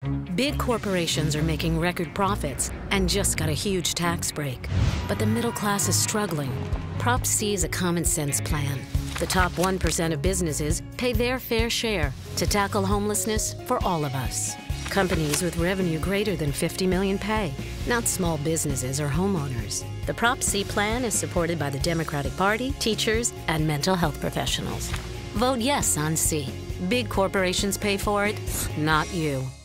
Big corporations are making record profits and just got a huge tax break. But the middle class is struggling. Prop C is a common sense plan. The top 1% of businesses pay their fair share to tackle homelessness for all of us. Companies with revenue greater than $50 million pay, not small businesses or homeowners. The Prop C plan is supported by the Democratic Party, teachers, and mental health professionals. Vote yes on C. Big corporations pay for it, not you.